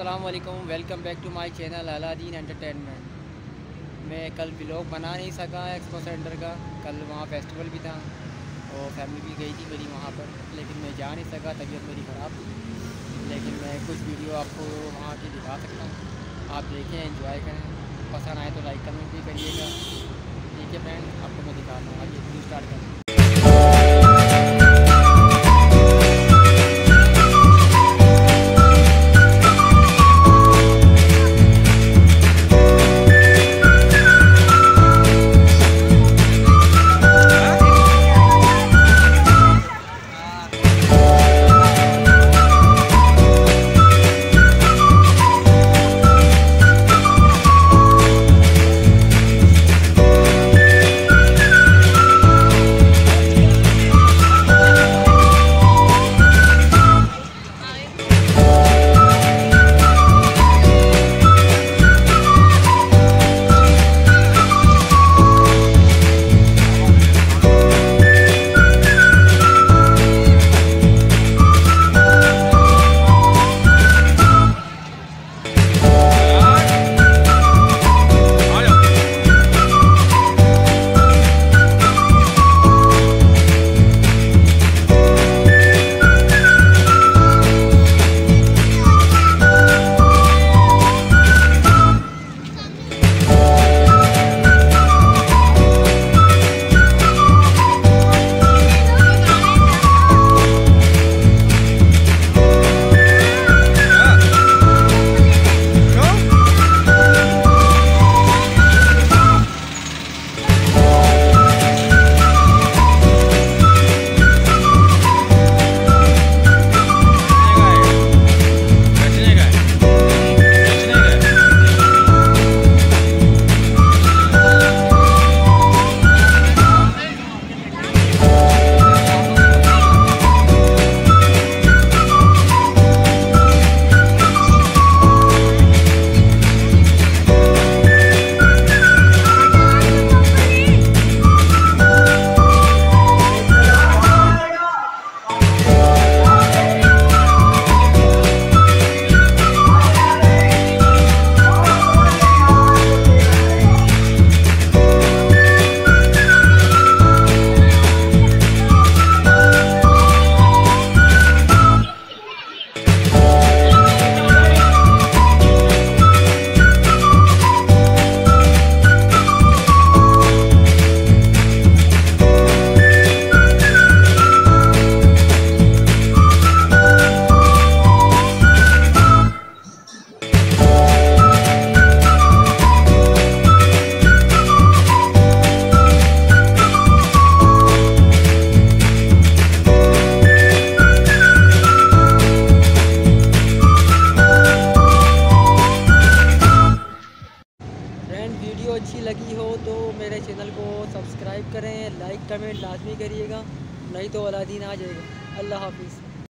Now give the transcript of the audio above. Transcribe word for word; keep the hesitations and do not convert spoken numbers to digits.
अस्सलाम वालेकुम, welcome back to my channel Aladdin entertainment. मैं कल व्लॉग बना नहीं सका एक्सपो सेंटर का, कल वहाँ फेस्टिवल भी था और फैमिली भी गई थी मेरी वहाँ पर, लेकिन मैं जा नहीं सका, तबीयत मेरी ख़राब थी। लेकिन मैं कुछ वीडियो आपको वहाँ की दिखा सकता हूँ, आप देखें, एंजॉय करें। पसंद आए तो लाइक कमेंट भी करिएगा। ठीक है फ्रेंड, आपको मैं दिखाता हूँ। आइए वीडियो स्टार्ट करें। वीडियो अच्छी लगी हो तो मेरे चैनल को सब्सक्राइब करें, लाइक कमेंट लाजमी करिएगा, नहीं तो अलादीन आ जाएगा। अल्लाह हाफिज़।